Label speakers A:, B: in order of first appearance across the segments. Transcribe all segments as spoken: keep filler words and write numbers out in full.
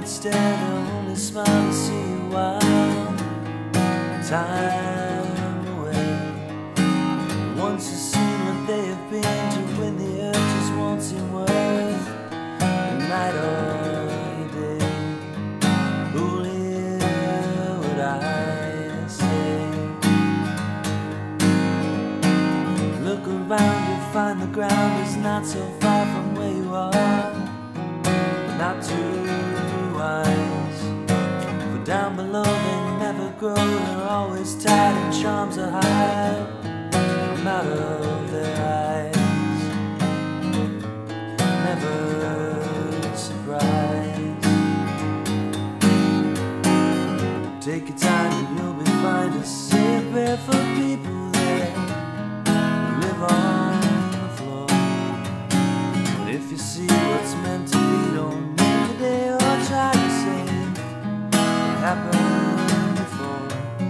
A: that stare, they only smile to see you while time away. Once you've seen what they have been to, when the earth just won't seem worth the night or the day. Who'll hear what I say? Look around, you'll find the ground is not so far from where you are. Not too wise, for down below they never grow. They're always tied and charms are high from out of their eyes. Never surprised. Take your time and you'll be fine to say a prayer for people there who live on the floor. But if you see what's meant to be, don't today or try to say it happened before.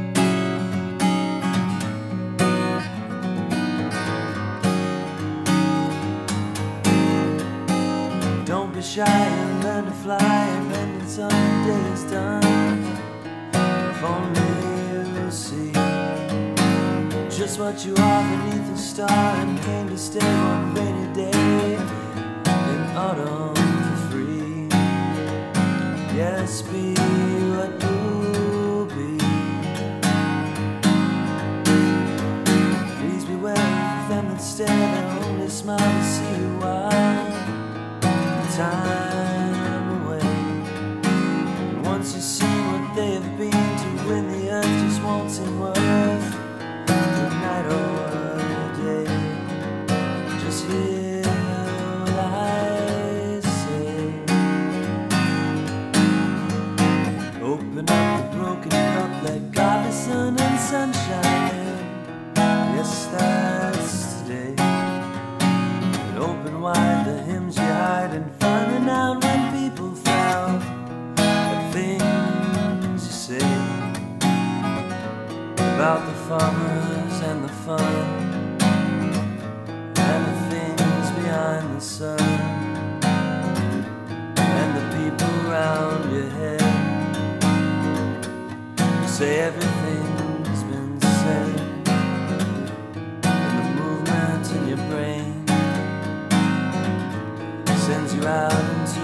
A: Don't be shy and learn to fly, and when it's on the day is done, if only you'll see just what you are beneath a star, and came to stay one rainy day in autumn. Yes, be what you'll be. Please beware of them that stare, they only smile to see you while time away. And once you've seen what they have been to, when the earth just won't seem worth the night or the day. Just hear what I say. Open up the broken cup, let God the sun and sunshine. Yes, that's today. And open wide the hymns you hide, and find renown when people frown at things you say about the farmers and the fun and the things behind the sun and the people around your head. Say everything's been said, and the movement in your brain sends you out into